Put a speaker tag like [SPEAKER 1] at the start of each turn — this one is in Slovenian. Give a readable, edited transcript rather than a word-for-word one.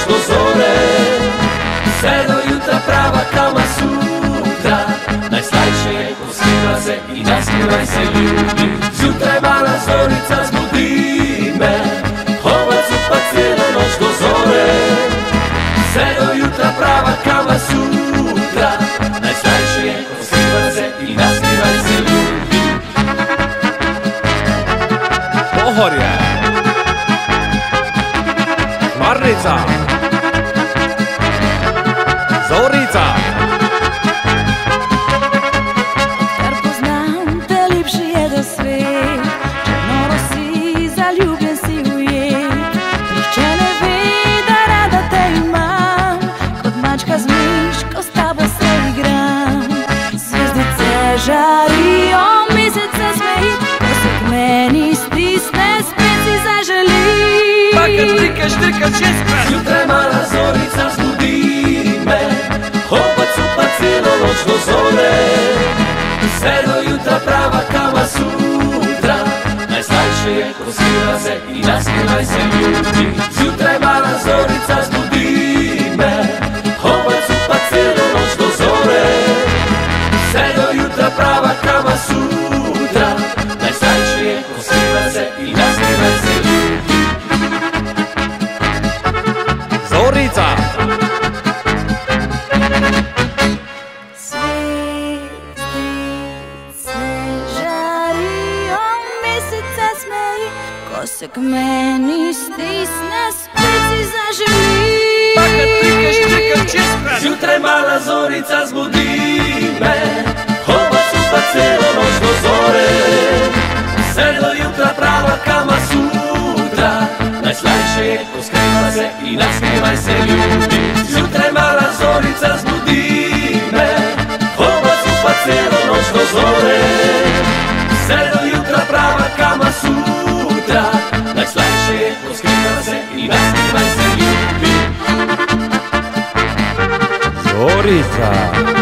[SPEAKER 1] do zore. Vse do jutra prava Kama Sutra. Najslajše je, ko skriva se in naskrivaj se ljubi. Zjutraj mala zorica zbudi me, hova cupa celo noč do zore. Vse do jutra prava Kama Sutra. Najslajše je, ko skriva se in naskrivaj se ljubi.
[SPEAKER 2] Pohorje, Marnica, Zorica.
[SPEAKER 3] Kar poznam te, lepši je do svet. Črnoro si, zaljubljen si ujet. Nihče ne ve, da rada te imam. Kot mačka z miško s tabo se igram. Zvezdice žarijo, mesec se smeji, ko se k meni stisne, spet si zaželi.
[SPEAKER 1] Zjutraj mala zorica zbudi me, hopa cupa celo noč do zore. Vse do jutra prava Kama Sutra. Najslajše je, ko skriva se in naskrivaj se ljubi. Zjutraj mala zorica zbudi me, hopa cupa celo noč do zore. Vse do jutra prava Kama Sutra. Najslajše je, ko skriva se in naskrivaj se ljubi.
[SPEAKER 2] Zorica,
[SPEAKER 3] Zvezdice žarijo, mesec se smeji, ko se k meni stisne, spet si zaželi.
[SPEAKER 1] Zjutraj mala zorica zbudi me, hopa cupa celo noč do zore. Vse do jutra prava Kama Sutra. Najslajše je, ko skriva se in naskrivaj se ljubi. Zjutraj mala zorica zbudi me, hopa cupa celo noč do zore. Vse do jutra prava Kama Sutra. Najslajše je, ko skriva se in naskrivaj se ljubi.
[SPEAKER 2] Zorica.